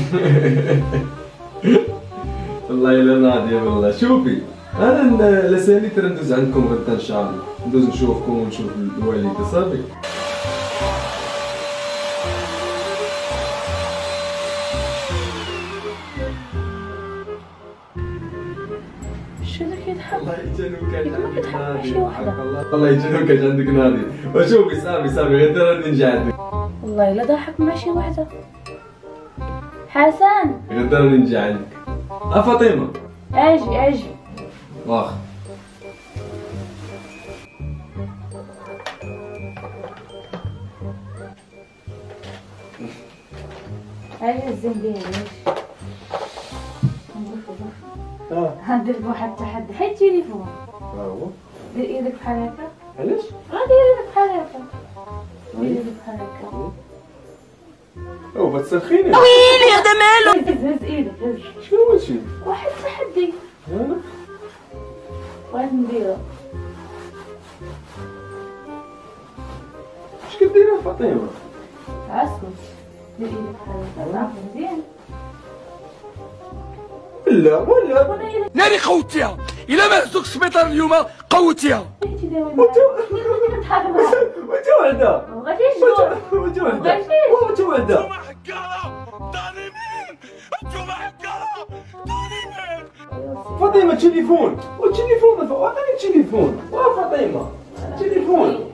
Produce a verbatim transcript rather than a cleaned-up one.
والله الا ناضيه والله. شوفي انا لساني ترى ندوز عندكم غدا ان شاء الله، ندوز نشوفكم ونشوف الوالده صافي. شو ذاك يضحك؟ الله يجنوك عندك نادي. شي وحده الله يجنوك عندك نادي. وشوفي صافي صافي غير ترى نجي عندك. والله الا ضحك مع شي وحده. حسن غير ترى نجي عندك. اه فاطمه اجي اجي. واخا اجي الزنبيل اجي. اه هندير لك واحد التحدي، حيد التليفون. ها هو. دير ايدك بحال هكا. علاش؟ غادي دير ايدك بحال هكا. دير ايدك بحال هكا. او بتسخيني. ويلي هذا مالو. هز هز ايدك هز. شنو هادشي؟ واحد التحدي انا بغيت نديرو. اش كديري فاطمه؟ اسكت. دير ايدك بحال هكا. تعرف مزيان. لا ولا وانا ايدك ناري قوتيها الا ما هزوك السبيطار اليوم قوتيها. انت داوي معايا. نضحك معاك. وانت وحده. مبغيتيش تجوع. وانت وحده. مبغيتيش. وانت وحده. انتوما حكاله ظالمين، انتوما حكاله ظالمين. فاطمه تليفون، والتليفون عطيني التليفون. وا فاطمه تليفون.